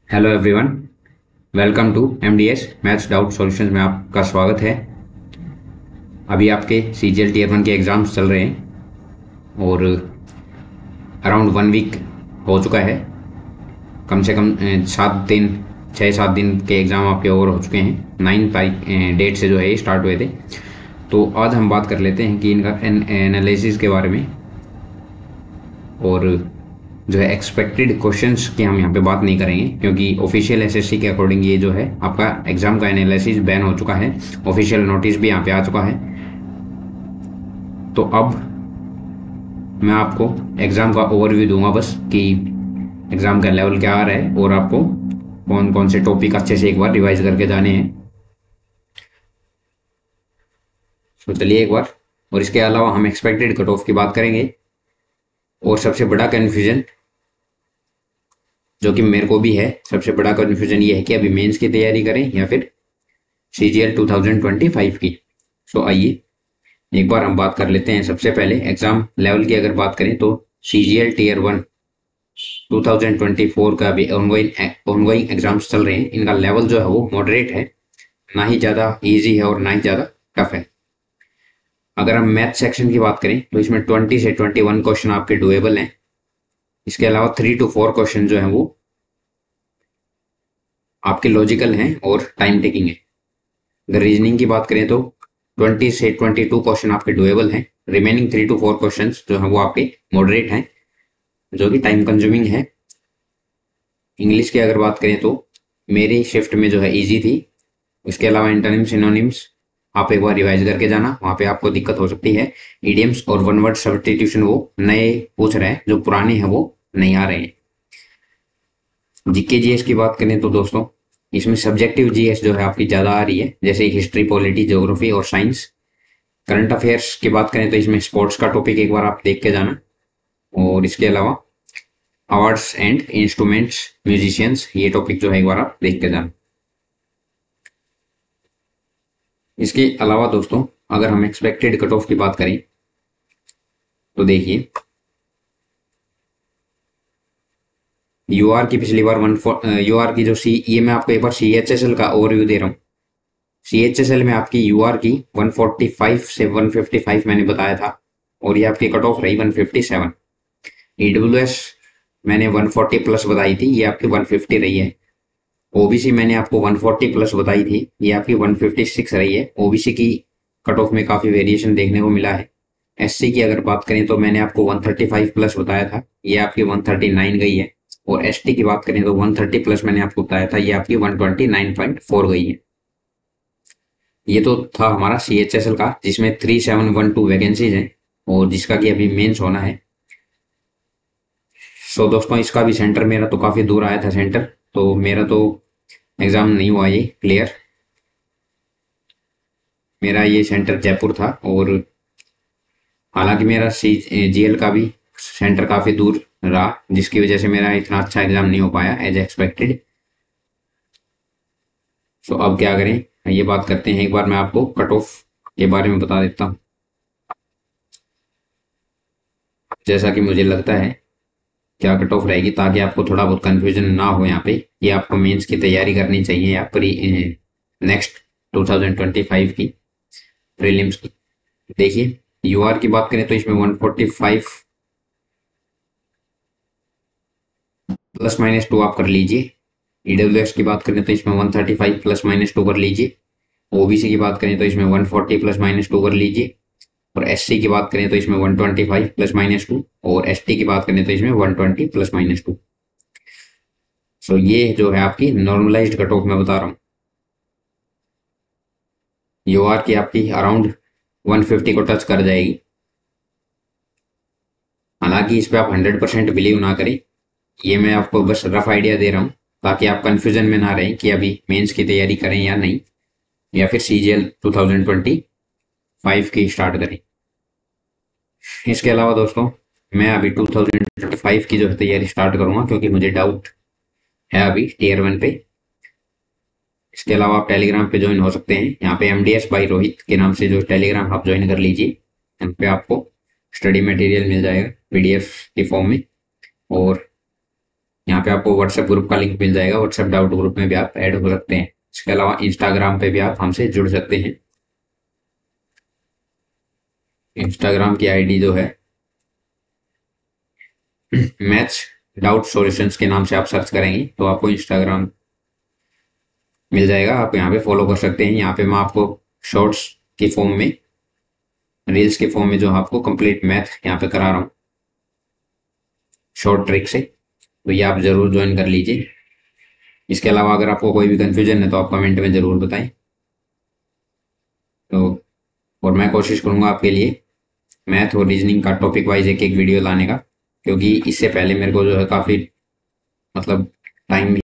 Hello everyone, welcome to MDS maths doubt solutions में आपका स्वागत है। अभी आपके सीजीएल टीयर 1 के एग्ज़ाम्स चल रहे हैं और अराउंड 1 वीक हो चुका है। कम से कम 6-7 दिन के एग्ज़ाम आपके ओवर हो चुके हैं। 9 तारीख डेट से जो है ये स्टार्ट हुए थे। तो आज हम बात कर लेते हैं कि इनका एनालिसिस के बारे में और जो है एक्सपेक्टेड क्वेश्चंस की हम यहाँ पे बात नहीं करेंगे, क्योंकि ऑफिशियल एसएससी के अकॉर्डिंग ये जो है आपका एग्जाम का एनालिसिस बैन हो चुका है। ऑफिशियल नोटिस भी यहाँ पे आ चुका है। तो अब मैं आपको एग्जाम का ओवरव्यू दूंगा बस कि एग्जाम का लेवल क्या आ रहा है और आपको कौन कौन से टॉपिक अच्छे से एक बार रिवाइज करके जाने हैं। तो चलिए एक बार, और इसके अलावा हम एक्सपेक्टेड कट ऑफ की बात करेंगे। और सबसे बड़ा कन्फ्यूजन जो कि मेरे को भी है, सबसे बड़ा कन्फ्यूजन ये है कि अभी मेंस की तैयारी करें या फिर सीजीएल 2025 की। सो आइए एक बार हम बात कर लेते हैं। सबसे पहले एग्जाम लेवल की अगर बात करें तो सीजीएल टीयर 1 2024 का भी ऑनगोइंग एग्जाम्स चल रहे हैं। इनका लेवल जो है वो मॉडरेट है, ना ही ज़्यादा इजी है और ना ही ज़्यादा टफ है। अगर हम मैथ सेक्शन की बात करें तो इसमें 20 से 21 क्वेश्चन आपके डुएबल हैं। इसके अलावा 3 to 4 क्वेश्चन जो हैं वो आपके लॉजिकल हैं और टाइम टेकिंग है। अगर रीजनिंग की बात करें तो 20 से 22 क्वेश्चन आपके डुएबल हैं। रिमेनिंग 3 to 4 क्वेश्चन जो हैं वो आपके मॉडरेट हैं, जो कि टाइम कंज्यूमिंग है। इंग्लिश की अगर बात करें तो मेरी शिफ्ट में जो है इजी थी। इसके अलावा इंटरनिम सिनोनिम्स आप एक बार रिवाइज करके जाना, वहाँ पे आपको दिक्कत हो सकती है। इडियम्स और वन वर्ड सब्स्टिट्यूशन वो नए पूछ रहे हैं, जो पुराने हैं वो नहीं आ रहे हैं। जीके जीएस की बात करें तो दोस्तों इसमें सब्जेक्टिव जीएस जो है आपकी ज़्यादा आ रही है, जैसे हिस्ट्री, पॉलिटी, ज्योग्राफी और साइंस। करंट अफेयर्स की बात करें तो इसमें स्पोर्ट्स का टॉपिक एक बार आप देख के जाना। और इसके अलावा अवार्ड्स एंड इंस्ट्रूमेंट्स, म्यूजिशियंस, ये टॉपिक जो है एक बार आप देख के जाना। इसके अलावा दोस्तों अगर हम एक्सपेक्टेड कट ऑफ की बात करें तो देखिए, यूआर की पिछली बार यूआर की जो सी, ये मैं आपको एक बार सीएचएसएल का ओवरव्यू दे रहा हूँ। सीएचएसएल में आपकी यूआर की 145 से 155 मैंने बताया था, और ये आपकी कट ऑफ रही 157। ईडब्ल्यूएस मैंने 140 प्लस बताई थी, ये आपकी 150 रही है। ओबीसी मैंने आपको 140 प्लस बताई थी, ये आपकी 156 रही है। ओबीसी की कट ऑफ में काफी वेरिएशन देखने को मिला है। एससी की अगर बात करें तो मैंने आपको 135 प्लस बताया था, ये आपकी 139 गई है। और एसटी की बात करें तो 130 प्लस मैंने आपको बताया था, ये आपकी 129.4 गई है। ये तो था हमारा सीएचएसएल का, जिसमें 3712 वैकेंसीज हैं और जिसका कि अभी मेंस होना है। सो दोस्तों इसका भी सेंटर मेरा तो काफी दूर आया था सेंटर, तो मेरा तो एग्जाम नहीं हुआ ये क्लियर। मेरा ये सेंटर जयपुर था, और हालांकि मेरा सी जीएल का भी सेंटर काफी दूर रहा, जिसकी वजह से मेरा इतना अच्छा एग्जाम नहीं हो पाया एज एक्सपेक्टेड। सो अब क्या करें, ये बात करते हैं। एक बार मैं आपको कट ऑफ के बारे में बता देता हूँ, जैसा कि मुझे लगता है क्या कट ऑफ रहेगी, ताकि आपको थोड़ा बहुत कंफ्यूजन ना हो यहाँ पे। ये आपको मेंस की तैयारी करनी चाहिए या प्री नेक्स्ट 2025 की प्रीलिम्स की। देखिए यूआर की बात करें तो इसमें 145 प्लस माइनस 2 आप कर लीजिए। ईडब्ल्यूएस की बात करें तो इसमें 135 प्लस माइनस 2 कर लीजिए। ओबीसी की बात करें तो इसमें 140 प्लस माइनस 2 कर लीजिए। और एससी की बात करें तो इसमें 125 प्लस माइनस 2, और एसटी की बात करें तो इसमें 120 प्लस माइनस 2। सो ये जो है आपकी नॉर्मलाइज्ड कट ऑफ मैं बता रहा हूँ। यूआर की आपकी अराउंड 150 को टच कर जाएगी। हालांकि इस पे आप 100% बिलीव ना करें, ये मैं आपको बस रफ आइडिया दे रहा हूँ, ताकि आप कंफ्यूजन में ना रहें कि अभी मेंस की तैयारी करें या नहीं, या फिर सीजीएल 2025 की स्टार्ट करें। इसके अलावा दोस्तों मैं अभी 2025 की जो है तैयारी स्टार्ट करूंगा, क्योंकि मुझे डाउट है अभी टीयर 1 पे। इसके अलावा आप टेलीग्राम पे ज्वाइन हो सकते हैं। यहाँ पे एमडीएस बाई रोहित के नाम से जो टेलीग्राम आप ज्वाइन कर लीजिए। यहाँ पे आपको स्टडी मटेरियल मिल जाएगा पीडीएफ के फॉर्म में, और यहाँ पे आपको व्हाट्सएप ग्रुप का लिंक मिल जाएगा, व्हाट्सएप डाउट ग्रुप में भी आप ऐड हो सकते हैं। इसके अलावा इंस्टाग्राम पे भी आप हमसे जुड़ सकते हैं। इंस्टाग्राम की आईडी जो है मैथ्स डाउट सॉल्यूशंस के नाम से आप सर्च करेंगे तो आपको इंस्टाग्राम मिल जाएगा, आप यहाँ पे फॉलो कर सकते हैं। यहाँ पे मैं आपको शॉर्ट्स की फॉर्म में, रील्स के फॉर्म में जो आपको कंप्लीट मैथ यहाँ पे करा रहा हूँ शॉर्ट ट्रिक से, तो ये आप जरूर ज्वाइन कर लीजिए। इसके अलावा अगर आपको कोई भी कंफ्यूजन है तो आप कमेंट में ज़रूर बताएं। तो और मैं कोशिश करूँगा आपके लिए मैथ और रीजनिंग का टॉपिक वाइज एक एक वीडियो लाने का, क्योंकि इससे पहले मेरे को जो है काफ़ी मतलब टाइम